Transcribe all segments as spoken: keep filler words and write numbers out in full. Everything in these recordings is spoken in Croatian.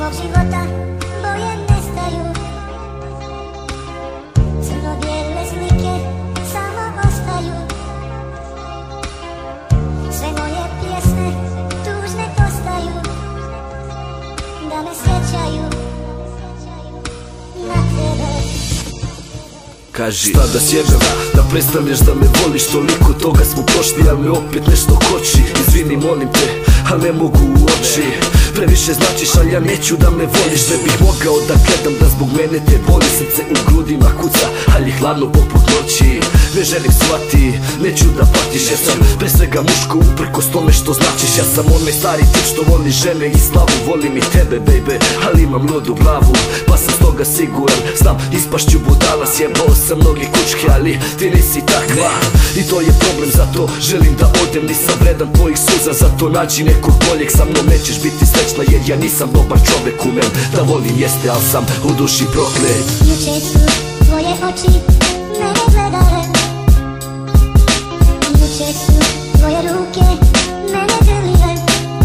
mog života boje nestaju. Crno-bijele slike samo ostaju. Sve moje pjesme tužne postaju, da me sjećaju na tebe. Kaži šta da sjedem, da predstavljaš da me voliš. Toliko toga smo prošli, a me opet nešto koči. Izvini molim te, a ne mogu u oči. Previše značiš, ali ja neću da me voliš. Ne bih mogao da gledam da zbog mene te boli. Srce u grudima kuca, ali je hladno poput noći. Ne želim shvati, neću da patiš. Ja sam pre svega muško uprkos tome što značiš. Ja sam onaj stari tip što voli žene i slavu. Volim i tebe baby, ali imam ludu glavu. Pa sam stoga siguran, znam ispašću budala. Sjebao sam mnoge kučke, ali ti nisi takva. I to je problem, zato želim da odem. Nisam vredan tvojih suza, zato nađi nekog boljeg. Sa mnom nećeš biti srećna jer ja nisam dobar čovek. Umem da volim jeste, al sam u duši proklet. Juče su tvoje oči mene gledale, juče su tvoje ruke mene grlile,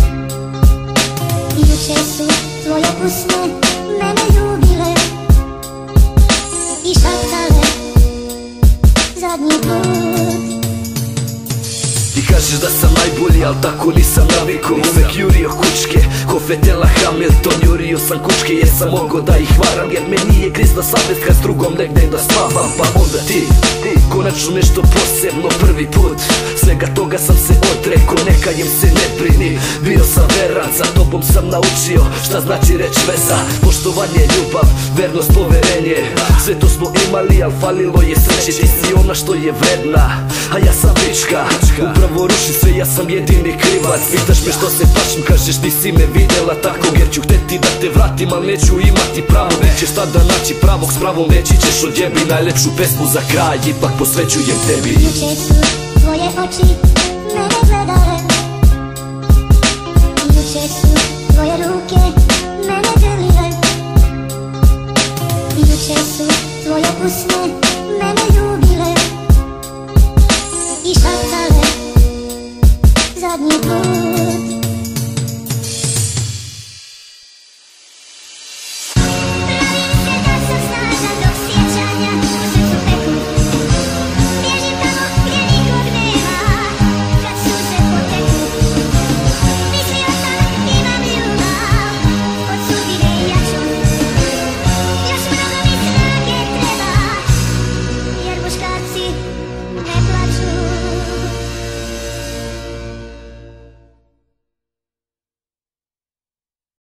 juče su tvoje usne mene ljubile i šaptale zadnji put. Ti kažeš da sam najbolji, al tako nisam navikao. Uvek jurio kučke, ko Fetela Hamilton. Jurio sam kučke jer sam mogao da ih varam, jer me nije grizla savest kad s drugom negde da spavam. Pa onda ti, ti, konačno nešto posebno prvi put. Svega toga sam se odrekao, neka im se ne brini. Bio sam veran, za tobom sam naučio šta znači reč veza. Poštovanje, ljubav, vernost, poverenje. Sve to smo imali, al falilo je sreće. Ti si ona što je vredna, a ja sam pička. Upravo ruši sve, ja sam jedini krivac. Pitaš me što se pašim, kažeš nisi me vidjela tako. Jer ću hteti da te vratim, al neću imati pravo. Nećeš tada naći pravog, s pravom reći ćeš odjebi. Najlepšu pesmu za kraj ipak posvećujem tebi. Juče su tvoje oči mene gledale,